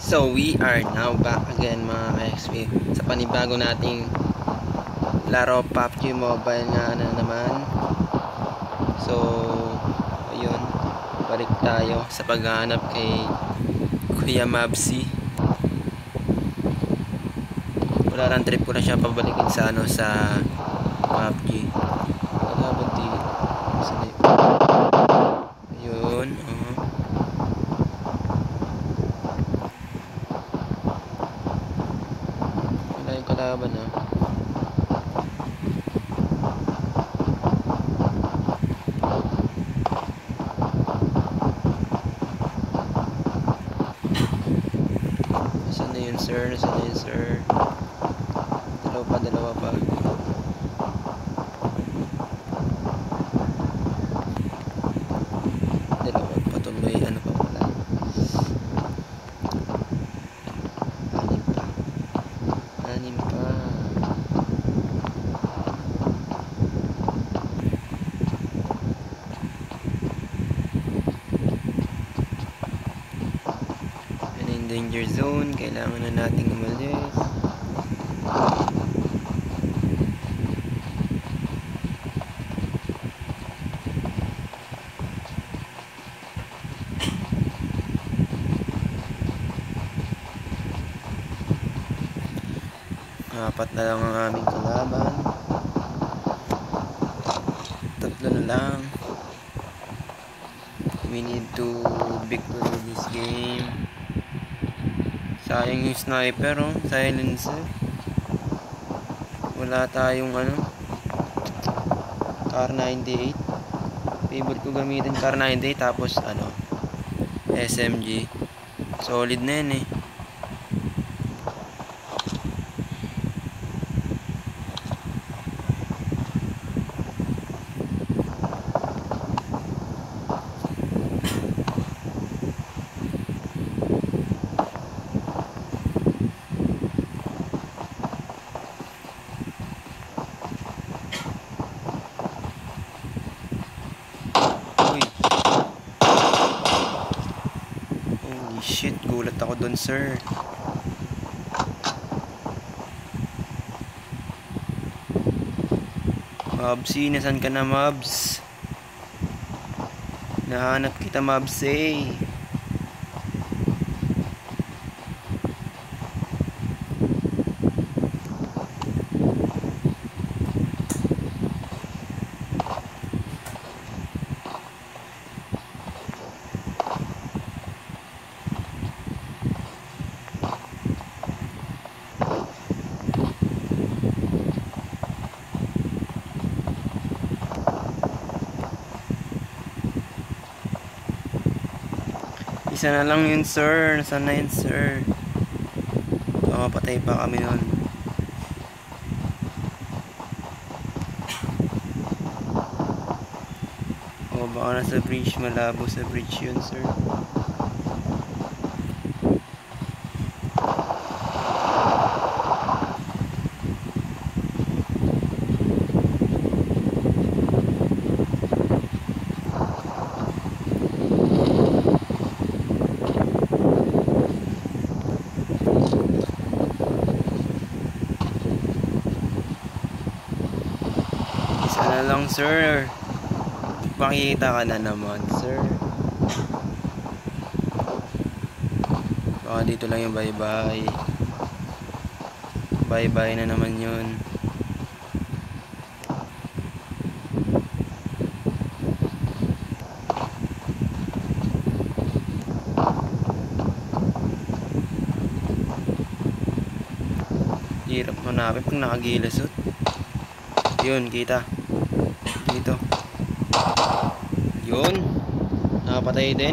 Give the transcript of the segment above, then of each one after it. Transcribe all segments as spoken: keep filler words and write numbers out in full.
So we are now back again mga ka-X P sa panibago nating laro P U B G Mobile nga na naman. So ayun, balik tayo sa paghahanap kay Kuya Mabsy. Wala lang, trip ko na siya pabalikin sa ano sa P U B G. Wala ba dito? Ayun, uh. Wala yung kalaban ah. Nasaan na yun sir? Nasaan na yun sir? Dalawa pa, dalawa pa. Dalawa pa tuloy, ano pa pala? Anim pa. Anim pa. Ano yung danger zone? Kailangan na nating umalis. Apat na lang ang aming kalaban. Tatlo na lang. We need to victory this game. Sayang yung sniper, oh. Silencer. Wala tayong ano Kar ninety-eight. Favorite ko gamitin Kar ninety-eight. Tapos ano S M G. Solid na yun eh. Shit, gulat ako dun sir. Mabsy, nasan ka na Mabs? Nahanap kita Mabs eh. Isa na lang yun sir. Nasaan na yun sir? Baka mapatay pa kami nun. O baka nasa bridge. Malabo sa bridge yun sir. Sana lang sir. Pakita ka na naman sir. Baka dito lang yung bye bye. Bye bye na naman yun. Hirap manapit pag nakagilasot. Yun, kita. Dito. Yun. Nakapatay din.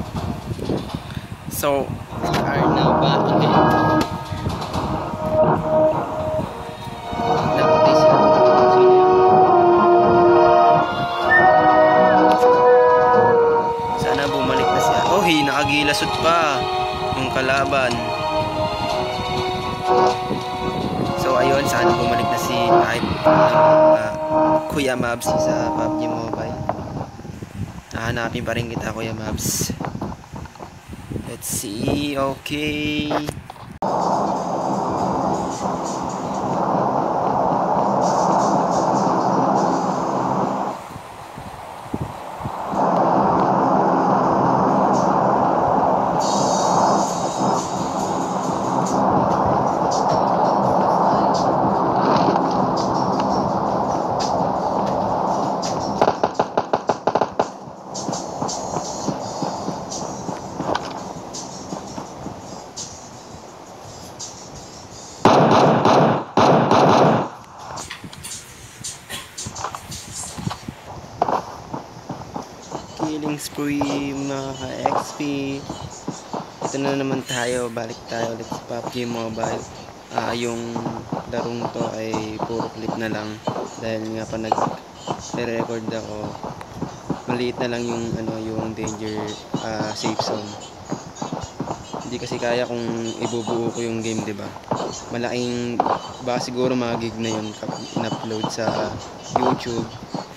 So, we are now back again. Napatay sila. Sana bumalik na siya. Oh, hey, nakagilasot pa yung kalaban. So, ayun. Sana bumalik na si type uh, Kuya Mabsy sa P U B G Mobile. Hahanapin pa rin kita Kuya Mabs. Let's see. Okay. Killing spree mga ka-X P. Ito na naman tayo, balik tayo ulit sa P U B G Mobile. Uh, yung larong to ay puro clip na lang dahil nga pa nag-record ako, maliit na lang yung ano yung danger uh, safe zone. Hindi kasi kaya kung ibubuo ko yung game, 'di ba? Malaking baka siguro mga gig na yun in-upload sa YouTube.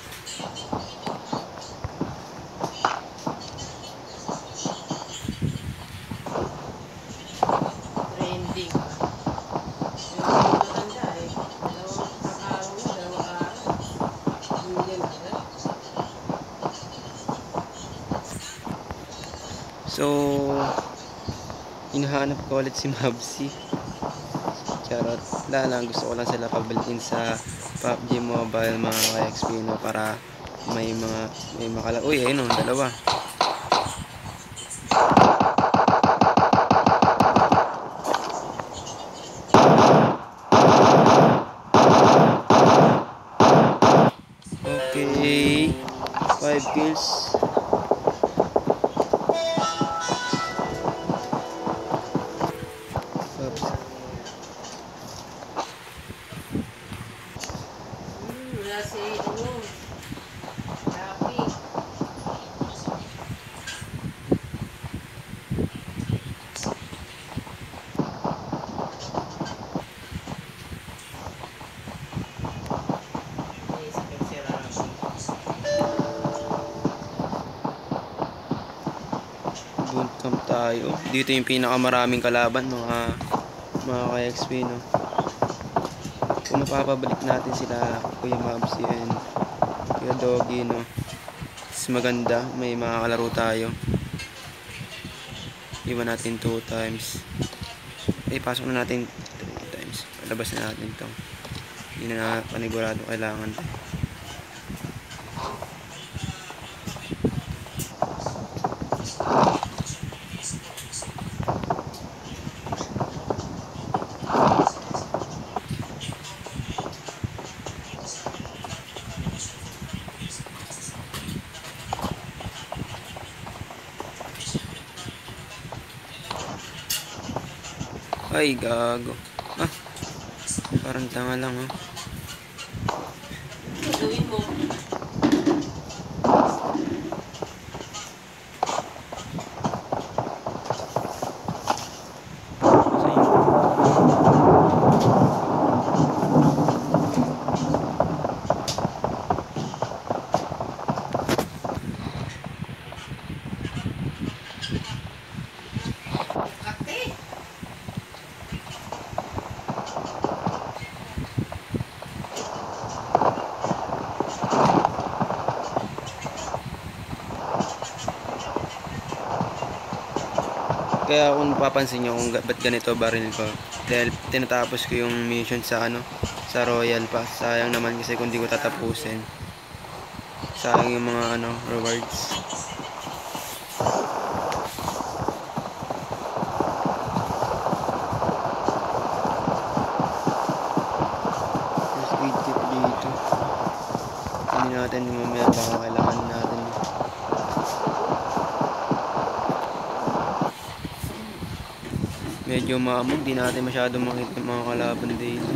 So, hinahanap ko ulit si Mabsi. Charot. Wala lang, gusto ko lang sila pabalikin sa P U B G Mobile mga ka-X P, no, para may mga may makala. Uy, ayun oh, dalawa. Okay. five kills. Bootcamp tayo. Dito yung pinakamaraming kalaban mga mga ka-X P, no. Kung mapapabalik natin sila Kuya Mabsi and Kuya Doggy, no, is maganda, may makakalaro tayo. Iwan natin two times. Eh, pasok na natin three times. Palabas na natin to. Hindi na panigurado kailangan to. Ay, gago. Ah, parang tanga lang, oh. Gawin mo. Kaya kung papansin nyo kung ba't ganito baril ko, dahil tinatapos ko yung mission sa ano, sa Royal Pass. Sayang naman kasi kung di ko tatapusin, sayang yung mga ano rewards. There's eight tip dito. Hindi natin mamaya baka kailangan natin. Medyo maamog, di natin masyadong makita mga kalaban dito.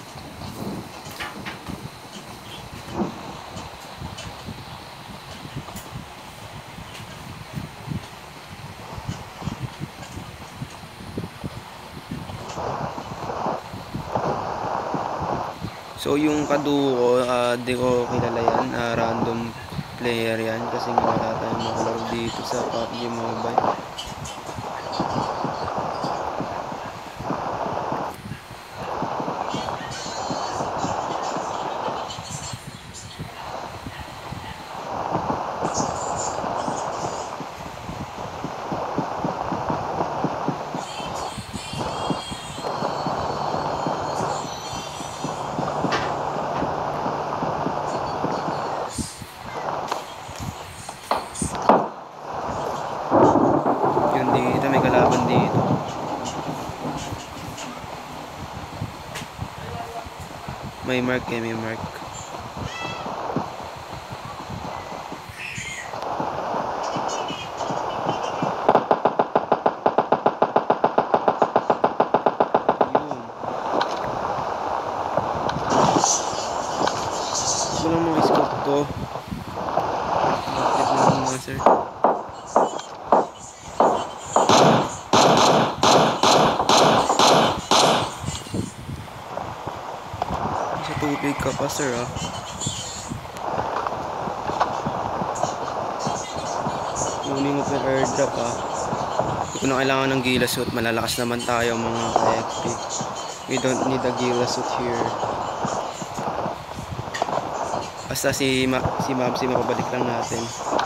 So yung kaduo ko, uh, di ko kilala yan, uh, random player yan kasi nga wala tayong makalaro dito sa P U B G Mobile. May mark eh, may mark. Walang mga scope to. Bakit lang mga sir? Sa tubig ka pa sir ah. Kunin mo pa yung airdrop ah. Hindi ko na kailangan ng Gila suit. Malalakas naman tayo mga ka-X P. We don't need a Gila suit here. Basta si, Ma si Mabsi mapabalik lang natin.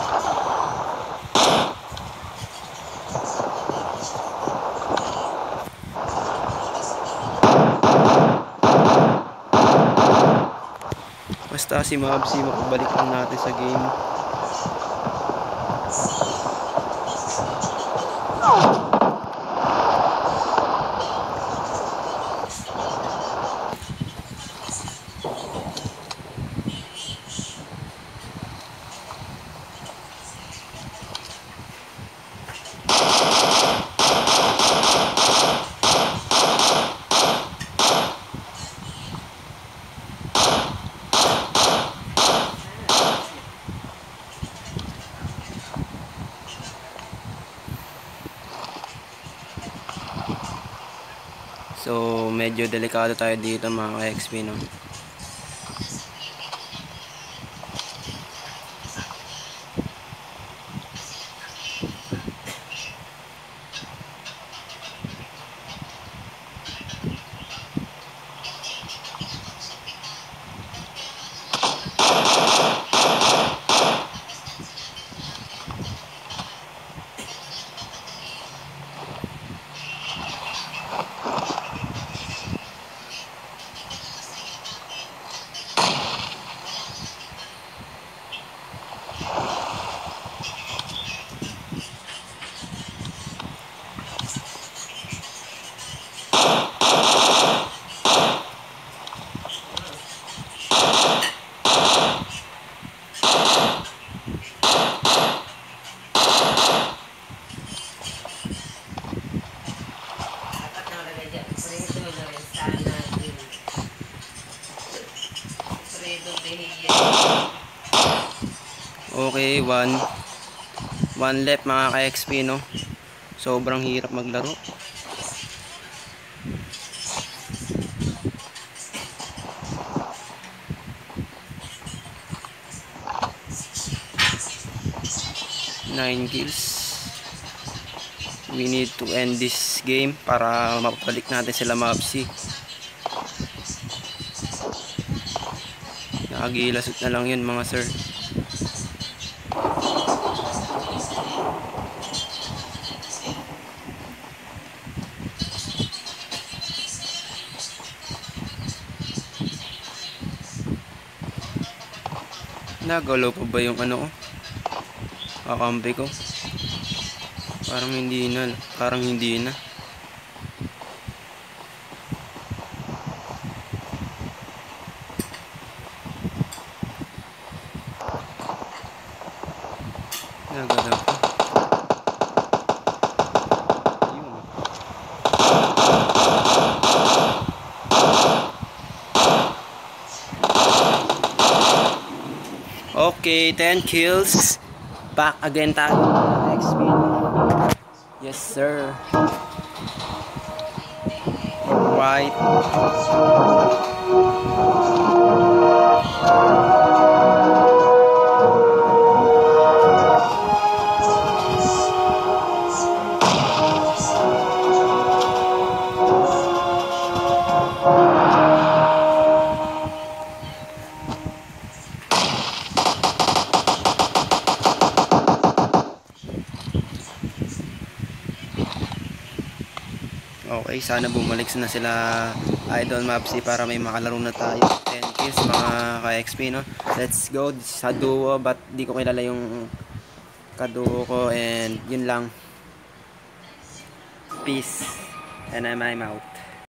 Basta si Mabsi mapabalik lang natin sa game. So, medyo delikado tayo dito mga ka-X P, no? Okay, one one left mga ka-X P, no? Sobrang hirap maglaro. Nine kills. We need to end this game para mapabalik natin sila Mabsi. Nakagilasot na lang yun mga sir. Nagalaw pa ba yung ano ko? Kakampi ko? Parang hindi na. Parang hindi na. Nagalaw pa. Okay, ten kills. Back again tayo. X P. Yes, sir. Right. Okay, sana bumalik na sila Idol Mabsi para may makalaro na tayo. ten kills mga ka-X P, no? Let's go sa duo, but di ko kilala yung kaduo ko, and yun lang. Peace and I'm out.